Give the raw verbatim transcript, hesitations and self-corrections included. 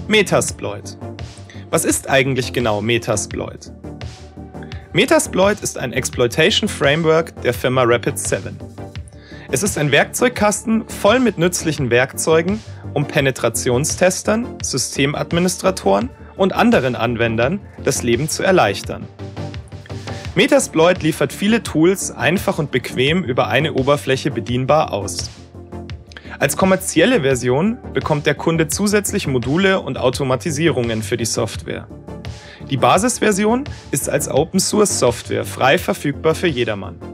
Metasploit. Was ist eigentlich genau Metasploit? Metasploit ist ein Exploitation Framework der Firma Rapid seven. Es ist ein Werkzeugkasten voll mit nützlichen Werkzeugen, um Penetrationstestern, Systemadministratoren und anderen Anwendern das Leben zu erleichtern. Metasploit liefert viele Tools einfach und bequem über eine Oberfläche bedienbar aus. Als kommerzielle Version bekommt der Kunde zusätzlich Module und Automatisierungen für die Software. Die Basisversion ist als Open Source Software frei verfügbar für jedermann.